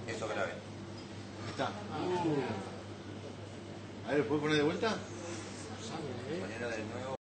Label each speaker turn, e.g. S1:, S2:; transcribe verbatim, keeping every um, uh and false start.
S1: Eso grave.
S2: Ahí está. Uh. A ver, ¿puedes poner de vuelta?
S3: Sangre, ¿eh?
S1: Mañana de nuevo.